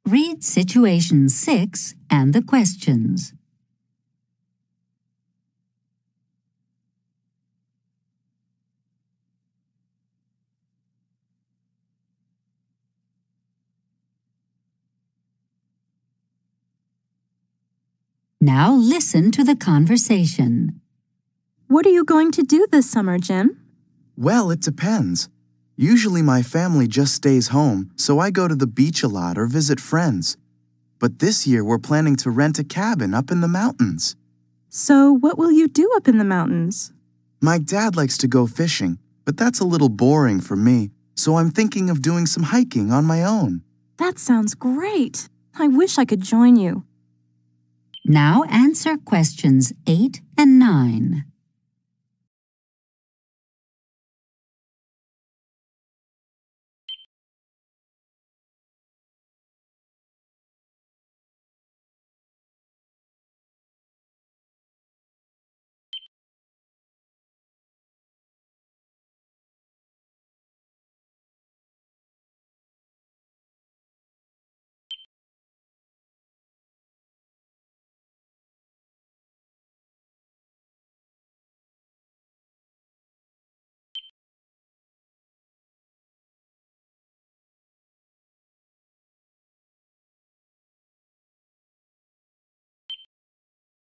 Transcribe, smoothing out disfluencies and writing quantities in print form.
Read situation 6 and the questions. Now listen to the conversation. What are you going to do this summer, Jim? Well, it depends. Usually my family just stays home, so I go to the beach a lot or visit friends. But this year we're planning to rent a cabin up in the mountains. So what will you do up in the mountains? My dad likes to go fishing, but that's a little boring for me, so I'm thinking of doing some hiking on my own. That sounds great. I wish I could join you. Now answer questions 8 and 9.